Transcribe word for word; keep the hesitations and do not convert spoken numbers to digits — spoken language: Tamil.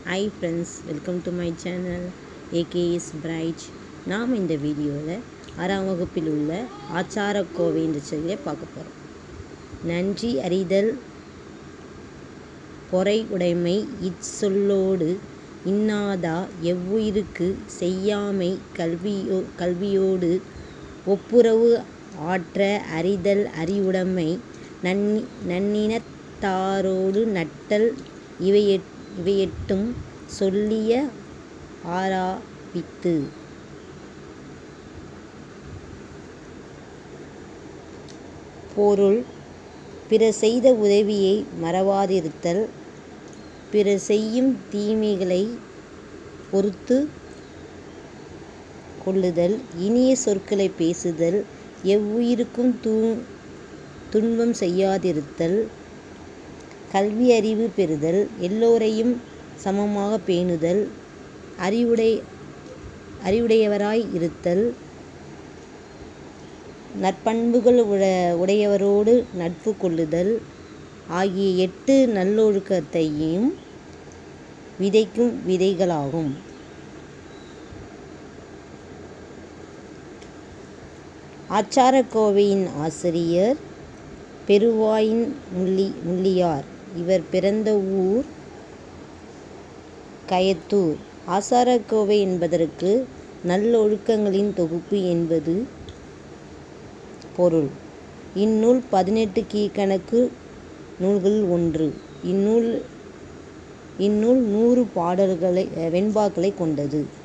Hi friends, welcome to my channel A K S Bright. நாம் இந்த வீடியோவில் ஆறாம் வகுப்பில் உள்ள ஆச்சாரக்கோவை என்ற சொல்லை பார்க்க போகிறோம். நன்றி அறிதல் பொறை உடைமை இச்சொல்லோடு இன்னாதா எவ்வுயிருக்கு செய்யாமை கல்வியோ கல்வியோடு ஒப்புரவு ஆற்ற அறிதல் அறிவுடைமை நன்னி நன்னினத்தாரோடு நட்டல் இவையெட் இவையெட்டும் சொல்லிய ஆராவித்து. பொருள்: பிறர் செய்த உதவியை மறவாதிருத்தல், பிறர் செய்யும் தீமைகளை பொறுத்து கொள்ளுதல், இனிய சொற்களை பேசுதல், எவ்வுயிருக்கும் தூ துன்பம் செய்யாதிருத்தல், கல்வி அறிவு பெறுதல், எல்லோரையும் சமமாக பேணுதல், அறிவுடை அறிவுடையவராய் இருத்தல், நற்பண்புகள் உட உடையவரோடு நட்பு கொள்ளுதல் ஆகிய எட்டு நல்லொழுக்கத்தையும் விதைக்கும் விதைகளாகும். ஆச்சாரக்கோவையின் ஆசிரியர் பெருவாயின் முள்ளி முள்ளியார். இவர் பிறந்த ஊர் கயத்தூர். ஆச்சாரக்கோவை என்பதற்கு நல்லொழுக்கங்களின் தொகுப்பு என்பது பொருள். இந்நூல் பதினெட்டு கீழ்க்கணக்கு நூல்களில் ஒன்று. இந்நூல் இந்நூல் நூறு பாடல்களை வெண்பாக்களை கொண்டது.